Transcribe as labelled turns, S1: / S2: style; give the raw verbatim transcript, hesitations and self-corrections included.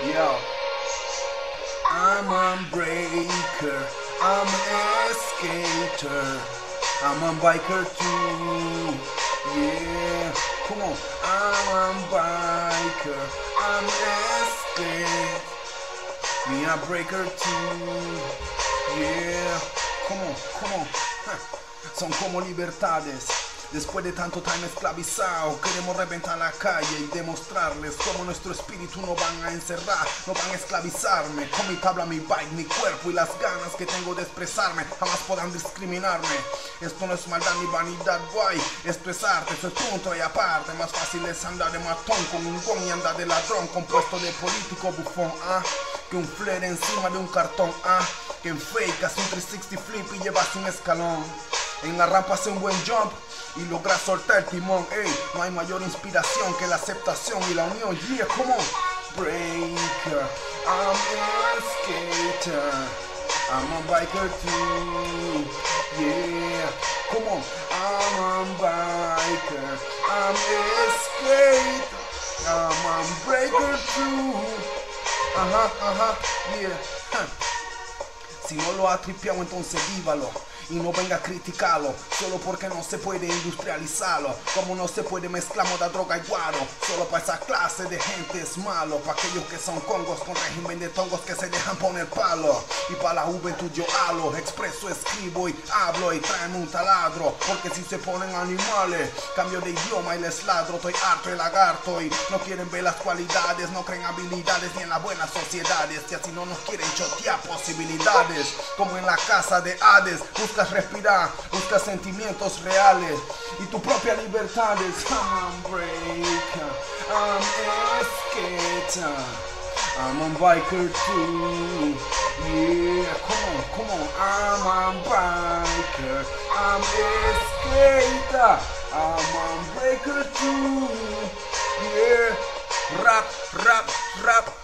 S1: Yo, I'm a breaker, I'm a skater, I'm a biker too. Yeah, come on, I'm a biker, I'm a skate, me a breaker too. Yeah, come on, come on. Son como libertades. Después de tanto time esclavizado, queremos reventar la calle y demostrarles cómo nuestro espíritu no van a encerrar, no van a esclavizarme. Con mi tabla, mi bike, mi cuerpo y las ganas que tengo de expresarme, jamás podrán discriminarme. Esto no es maldad ni vanidad, guay. Esto es arte, esto es punto y aparte. Más fácil es andar de matón con un gong y andar de ladrón compuesto de político bufón, ah, que un flare encima de un cartón, ah, que en fake hace un trescientos sesenta flip y llevas un escalón. En la rampa hace un buen jump y logra soltar el timón. Ey, no hay mayor inspiración que la aceptación y la unión. Yeah, come on. Breaker, I'm a skater, I'm a biker too. Yeah, come on. I'm a biker, I'm a skater, I'm a breaker too. Ajá, ajá, yeah. Huh. Si no lo ha tripeado, entonces vívalo. Y no venga a criticarlo, solo porque no se puede industrializarlo. Como no se puede mezclar moda, droga y guaro. Solo para esa clase de gente es malo. Para aquellos que son congos con régimen de tongos que se dejan poner palo. Y para la juventud yo hablo, expreso, escribo y hablo y traen un taladro. Porque si se ponen animales, cambio de idioma y les ladro. Estoy harto de lagarto y no quieren ver las cualidades. No creen habilidades ni en las buenas sociedades. Que así no nos quieren chotear posibilidades. Como en la casa de Hades. Buscas respirar, buscas sentimientos reales y tu propia libertad es I'm a breaker, I'm a skater, I'm a biker too. Yeah, come on, come on, I'm a biker, I'm a skater, I'm a breaker too. Yeah, rap, rap, rap.